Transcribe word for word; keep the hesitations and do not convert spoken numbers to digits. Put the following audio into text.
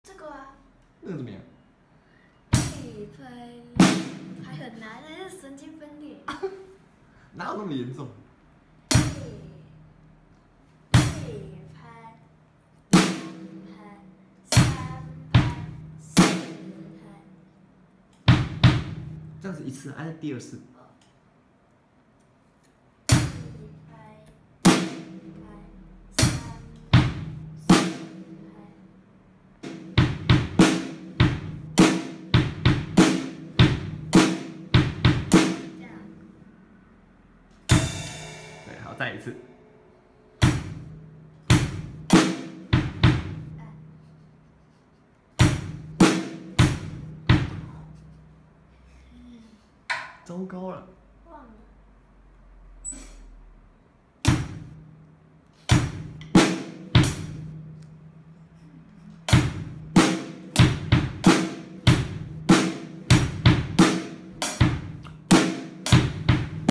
这个啊， 那个怎么样？ 内分还很难，那是神经分裂。 哪有那么严重？ 内内拍、两拍、三拍、四拍。 这样子一次，按第二次。 一拍、二拍、三拍、四拍。这样。 对，好，再一次。糟糕了。